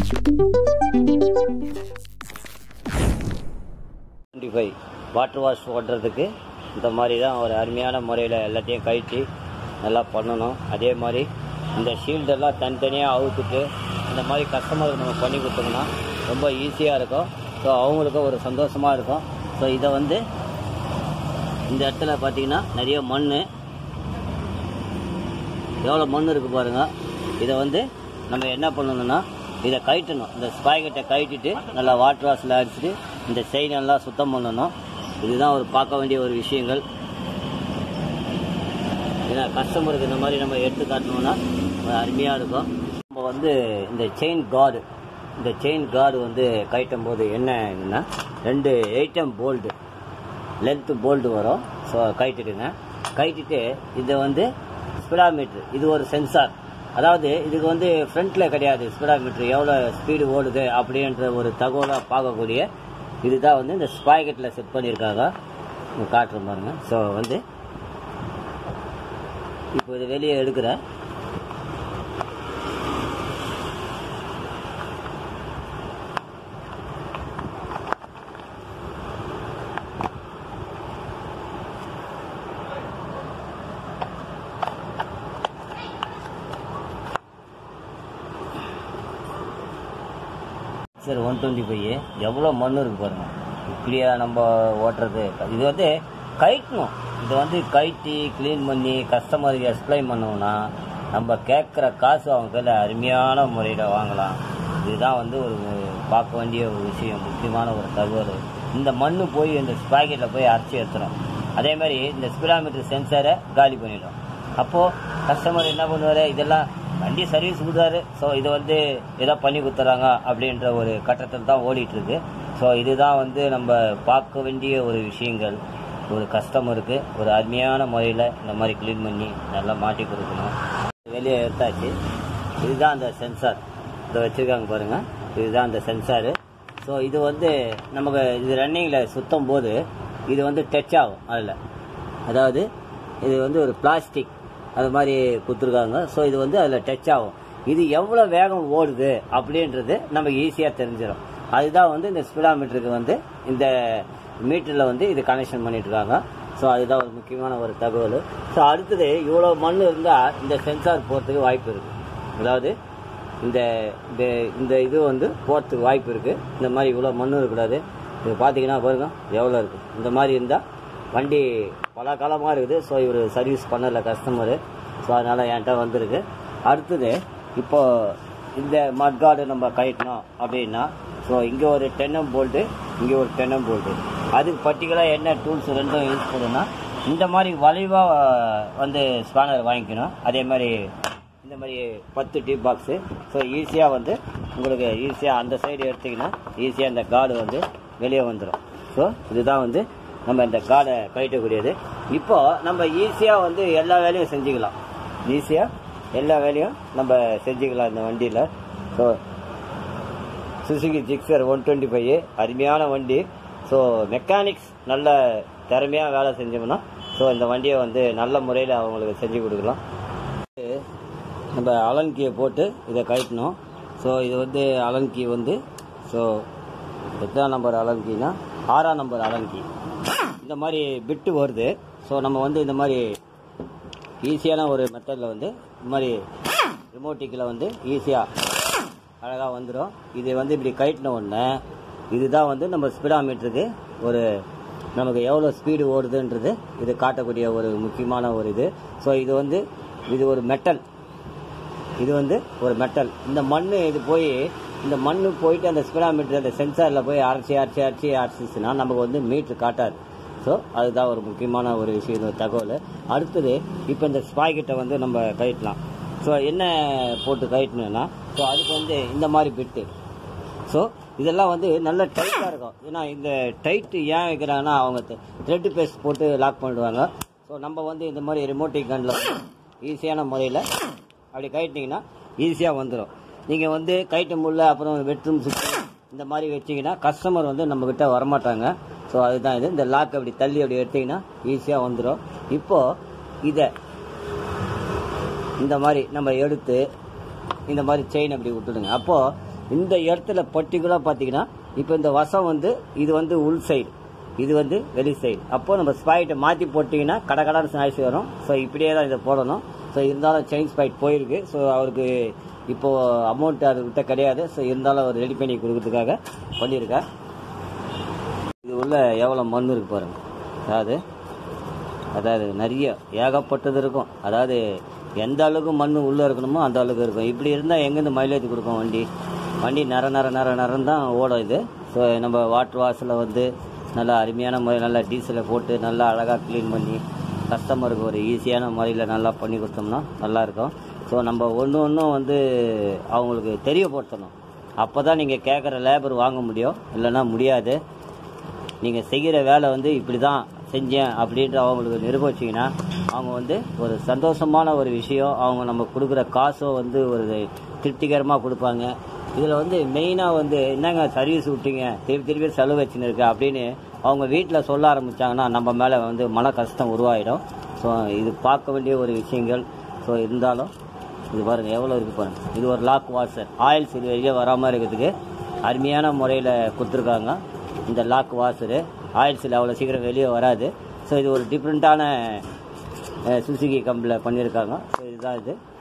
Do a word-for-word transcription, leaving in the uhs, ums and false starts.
Twenty five water wash ஓட்டுறதுக்கு இந்த மாதிரி தான் ஒரு அருமையான முறையில் எல்லாத்தையும் கழட்டி நல்லா பண்ணணும். அதே மாதிரி இந்த ஷீல்டெல்லாம் தனித்தனியாக அவுத்துட்டு இந்த மாதிரி கஸ்டமருக்கு நம்ம பண்ணி கொடுத்தோம்னா ரொம்ப ஈஸியாக இருக்கும். ஸோ அவங்களுக்கும் ஒரு சந்தோஷமாக இருக்கும். ஸோ இதை வந்து இந்த இடத்துல பார்த்திங்கன்னா நிறைய மண், எவ்வளோ மண் இருக்குது பாருங்கள். இதை வந்து நம்ம என்ன பண்ணணும்னா இதை கழட்டணும். இந்த ஸ்பாக்கெட்டை கழட்டிட்டு நல்லா வாட்டர் வாஷில் அடிச்சுட்டு இந்த செயின் எல்லாம் சுத்தம் பண்ணணும். இதுதான் ஒரு பார்க்க வேண்டிய ஒரு விஷயங்கள். ஏன்னா கஸ்டமருக்கு இந்த மாதிரி நம்ம எடுத்து காட்டணும்னா அருமையாக இருக்கும். நம்ம வந்து இந்த செயின் கார்டு இந்த செயின் கார்டு வந்து கழட்டும் போது என்னன்னா ரெண்டு எயிட்டம் போல்டு லென்த்து போல்டு வரும். ஸோ கழட்டிடுங்க. கழட்டிட்டு இதை வந்து ஸ்பீடாமீட்ரு, இது ஒரு சென்சார். அதாவது இதுக்கு வந்து ஃப்ரண்ட்டில் கிடையாது ஸ்பீடாமீட்ரு, எவ்வளோ ஸ்பீடு ஓடுது அப்படின்ற ஒரு தகவலாக பார்க்கக்கூடிய இதுதான் வந்து இந்த ஸ்பாக்கெட்டில் செட் பண்ணியிருக்காங்க. காட்டுற பாருங்க. ஸோ வந்து இப்போ இது வெளியே எடுக்கிறேன். சார் ஒன் டுவெண்ட்டி ஃபைவ் எவ்வளோ மண் இருக்குது பாருங்கள். இப்படியா நம்ம ஓட்டுறது? இது வந்து கழட்டணும். இது வந்து கழட்டி க்ளீன் பண்ணி கஸ்டமருக்கு எக்ஸ்பிளைன் பண்ணோம்னா நம்ம கேட்குற காசு அவங்க கையில் அருமையான முறையில் வாங்கலாம். இதுதான் வந்து ஒரு பார்க்க வேண்டிய ஒரு விஷயம், முக்கியமான ஒரு தகவல். இந்த மண் போய் இந்த ஸ்பாக்கெட்டில் போய் அரைச்சி எடுத்துடும். அதே மாதிரி இந்த ஸ்பீடாமீட்டர் சென்சாரை காலி பண்ணிடும். அப்போது கஸ்டமர் என்ன பண்ணுவார், இதெல்லாம் வண்டி சர்வீஸ் கொடுத்தாரு, ஸோ இதை வந்து ஏதோ பண்ணி கொடுத்துறாங்க அப்படின்ற ஒரு கட்டத்தில் தான் ஓடிட்டுருக்கு. ஸோ இதுதான் வந்து நம்ம பார்க்க வேண்டிய ஒரு விஷயங்கள். ஒரு கஸ்டமருக்கு ஒரு அருமையான முறையில் இந்த மாதிரி க்ளீன் பண்ணி நல்லா மாட்டி கொடுக்கணும். வெளியே எடுத்தாச்சு. இதுதான் அந்த சென்சார், இதை வச்சுருக்காங்க பாருங்கள். இதுதான் அந்த சென்சாரு. ஸோ இது வந்து நமக்கு இது ரன்னிங்கில் சுற்றும் போது இது வந்து டச் ஆகும். அதில் அதாவது இது வந்து ஒரு பிளாஸ்டிக் அது மாதிரி கொடுத்துருக்காங்க. ஸோ இது வந்து அதில் டச் ஆகும். இது எவ்வளோ வேகம் ஓடுது அப்படின்றது நமக்கு ஈஸியாக தெரிஞ்சிடும். அதுதான் வந்து இந்த ஸ்பீடாமீட்டருக்கு வந்து இந்த மீட்டரில் வந்து இது கனெக்ஷன் பண்ணிட்டுருக்காங்க. ஸோ அதுதான் ஒரு முக்கியமான ஒரு தகவல். ஸோ அடுத்தது இவ்வளோ மண் இருந்தால் இந்த சென்சார் போகிறதுக்கு வாய்ப்பு இருக்குது. அதாவது இந்த இந்த இது வந்து போகிறதுக்கு வாய்ப்பு இருக்குது. இந்த மாதிரி இவ்வளோ மண் இருக்கக்கூடாது. இது பார்த்தீங்கன்னா பாருங்க எவ்வளோ இருக்குது. இந்த மாதிரி இருந்தால் வண்டி பல காலமாக இருக்குது. ஸோ இவர் சர்வீஸ் பண்ணலை கஸ்டமரு. ஸோ அதனால் என்கிட்ட வந்திருக்கு. அடுத்தது இப்போது இந்த மட்கார்டு நம்ம கழட்டணும் அப்படின்னா ஸோ இங்கே ஒரு டென்எம் போல்ட்டு, இங்கே ஒரு டென்எம் போல்ட்டு. அதுக்கு பர்டிகுலராக என்ன டூல்ஸ் ரெண்டும் யூஸ் பண்ணுன்னா இந்த மாதிரி வளைவாக வந்து ஸ்பேனர் வாங்கிக்கணும். அதே மாதிரி இந்த மாதிரி பத்து டிப் பாக்ஸு. ஸோ ஈஸியாக வந்து உங்களுக்கு ஈஸியாக அந்த சைடு எடுத்திங்கன்னா ஈஸியாக இந்த கார்டு வந்து வெளியே வந்துடும். ஸோ இதுதான் வந்து நம்ம இந்த கார்டை கழட்டக்கூடியது. இப்போது நம்ம ஈஸியாக வந்து எல்லா வேலையும் செஞ்சுக்கலாம். ஈஸியாக எல்லா வேலையும் நம்ம செஞ்சுக்கலாம் இந்த வண்டியில். So Suzuki Gixxer one twenty five அருமையான வண்டி. ஸோ மெக்கானிக்ஸ் நல்ல திறமையாக வேலை செஞ்சோம்னா ஸோ இந்த வண்டியை வந்து நல்ல முறையில் அவங்களுக்கு செஞ்சு கொடுக்கலாம். நம்ம அலன் கீயை போட்டு இதை கழட்டணும். ஸோ இது வந்து அலன் கீ வந்து ஸோ எத்தனாம் நம்பர் அலன் கீனா ஆறாம் நம்பர் அலன் கீ. இந்த மாதிரி பிட்டு வருது. ஸோ நம்ம வந்து இந்த மாதிரி ஈஸியான ஒரு மெத்தடில் வந்து இந்த மாதிரி ரிமோட்டிக்கில் வந்து ஈஸியாக அழகாக வந்துடும். இது வந்து இப்படி கழட்டின உடனே இதுதான் வந்து நம்ம ஸ்பீடாமீட்டருக்கு ஒரு நமக்கு எவ்வளோ ஸ்பீடு ஓடுதுன்றது இது காட்டக்கூடிய ஒரு முக்கியமான ஒரு இது. ஸோ இது வந்து இது ஒரு மெட்டல், இது வந்து ஒரு மெட்டல். இந்த மண் இது போய் இந்த மண் போயிட்டு அந்த ஸ்பீடாமீட்டர் அந்த சென்சாரில் போய் அரைச்சி அரைச்சி அரைச்சி அரைச்சிச்சுன்னா நமக்கு வந்து மீட்ரு காட்டாது. ஸோ அதுதான் ஒரு முக்கியமான ஒரு விஷயம், ஒரு தகவல். அடுத்தது இப்போ இந்த ஸ்பாக்கெட்டை வந்து நம்ம கழட்டலாம். ஸோ என்ன போட்டு கழட்டணும்னா ஸோ அதுக்கு வந்து இந்த மாதிரி பிட்டு. ஸோ இதெல்லாம் வந்து நல்ல டைட்டாக இருக்கும். ஏன்னா இந்த டைட்டு ஏன் வைக்கிறாங்கன்னா அவங்க த்ரெட்டு பேஸ்ட் போட்டு லாக் பண்ணிடுவாங்க. ஸோ நம்ம வந்து இந்த மாதிரி ரிமோட்டிக் கன்னில் ஈஸியான முறையில் அப்படி கழட்டிங்கன்னா ஈஸியாக வந்துடும். நீங்கள் வந்து கழட்ட முடியல அப்புறம் பெட்ரூம் சுற்றி இந்த மாதிரி வச்சிங்கன்னா கஸ்டமர் வந்து நம்மக்கிட்ட வரமாட்டாங்க. ஸோ அதுதான் இது. இந்த லாக் அப்படி தள்ளி அப்படி எடுத்திங்கன்னா ஈஸியாக வந்துடும். இப்போது இதை இந்த மாதிரி நம்ம எடுத்து இந்த மாதிரி செயின் அப்படி விட்டுடுங்க. அப்போது இந்த இடத்துல பர்டிகுலராக பார்த்தீங்கன்னா இப்போ இந்த வசம் வந்து இது வந்து உள் சைடு, இது வந்து வெளி சைடு. அப்போ நம்ம ஸ்பாயிட்டை மாற்றி போட்டிங்கன்னா கடகடான நாய்ஸ் வரும். ஸோ இப்படியே தான் இதை போடணும். ஸோ இருந்தாலும் செயின் ஸ்பாயிட் போயிருக்கு. ஸோ அவருக்கு இப்போது அமௌண்ட் அதுக்கிட்ட கிடையாது. ஸோ இருந்தாலும் அவர் ரெடி பண்ணி கொடுக்கறதுக்காக பண்ணியிருக்கேன். இது உள்ள எவ்வளோ மண் இருக்கு பாருங்க. அதாவது அதாவது நிறைய ஏகப்பட்டது இருக்கும். அதாவது எந்த அளவுக்கு மண் உள்ளே இருக்கணுமோ அந்த அளவுக்கு இருக்கும். இப்படி இருந்தால் எங்கேருந்து மைலேஜ் கொடுக்கும் வண்டி? வண்டி நர நர நர நரம் தான் ஓடும் இது. ஸோ நம்ம வாட்டர் வாஷில் வந்து நல்லா அருமையான முறை நல்லா டீசலை போட்டு நல்லா அழகாக க்ளீன் பண்ணி கஸ்டமருக்கு ஒரு ஈஸியான முறையில் நல்லா பண்ணி கொடுத்தோம்னா நல்லாயிருக்கும். ஸோ நம்ம ஒன்று ஒன்றும் வந்து அவங்களுக்கு தெரியப்படுத்தணும். அப்போ தான் நீங்கள் கேட்குற லேபர் வாங்க முடியும், இல்லைன்னா முடியாது. நீங்கள் செய்கிற வேலை வந்து இப்படி தான் செஞ்சேன் அப்படின்ற அவங்களுக்கு நிரூபிச்சிங்கன்னா அவங்க வந்து ஒரு சந்தோஷமான ஒரு விஷயம், அவங்க நம்ம கொடுக்குற காசும் வந்து ஒரு திருப்திகரமாக கொடுப்பாங்க. இதில் வந்து மெயினாக வந்து என்னங்க சர்வீஸ் விட்டீங்க, திருப்பி திருப்பி செலவு வச்சுன்னு இருக்கு அப்படின்னு அவங்க வீட்டில் சொல்ல ஆரம்பித்தாங்கன்னா நம்ம மேலே வந்து மன கஷ்டம் உருவாகிடும். ஸோ இது பார்க்க வேண்டிய ஒரு விஷயங்கள். ஸோ இருந்தாலும் இது பாருங்கள் எவ்வளோ இருக்குது பாருங்கள். இது ஒரு லாக் வாஷர், ஆயில் சீல் வெளியே வராமல் இருக்கிறதுக்கு அருமையான முறையில் கொடுத்துருக்காங்க. இந்த லாக் வாஷரு ஆயில் சீல் அவ்வளோ சீக்கிரம் வெளியே வராது. ஸோ இது ஒரு டிஃப்ரெண்ட்டான சுசுகி கம்பெனியில் பண்ணியிருக்காங்க. ஸோ இதுதான் இது.